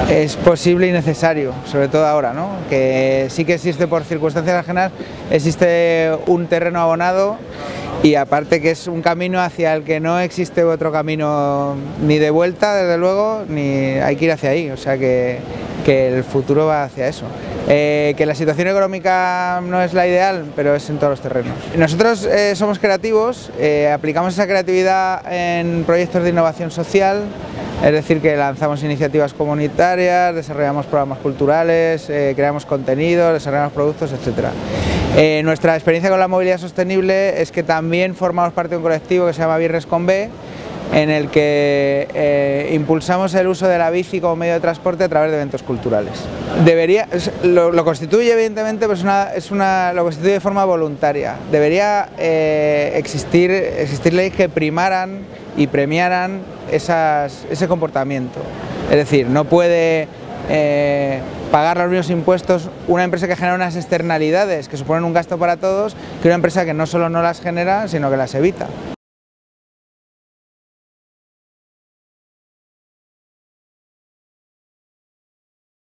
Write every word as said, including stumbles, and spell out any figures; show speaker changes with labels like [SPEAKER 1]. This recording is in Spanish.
[SPEAKER 1] Es posible y necesario, sobre todo ahora, ¿no? Que sí que existe por circunstancias ajenas, existe un terreno abonado y aparte que es un camino hacia el que no existe otro camino ni de vuelta, desde luego, ni hay que ir hacia ahí, o sea que, que el futuro va hacia eso. Eh, que la situación económica no es la ideal, pero es en todos los terrenos. Nosotros eh, somos creativos, eh, aplicamos esa creatividad en proyectos de innovación social, es decir, que lanzamos iniciativas comunitarias, desarrollamos programas culturales, eh, creamos contenidos, desarrollamos productos, etcétera. Eh, nuestra experiencia con la movilidad sostenible es que también formamos parte de un colectivo que se llama Birres con B, en el que eh, impulsamos el uso de la bici como medio de transporte a través de eventos culturales. Debería, lo, lo constituye evidentemente, pues una, es una, lo constituye de forma voluntaria. Debería eh, existir, existir leyes que primaran y premiaran esas, ese comportamiento. Es decir, no puede eh, pagar los mismos impuestos una empresa que genera unas externalidades que suponen un gasto para todos que una empresa que no solo no las genera, sino que las evita.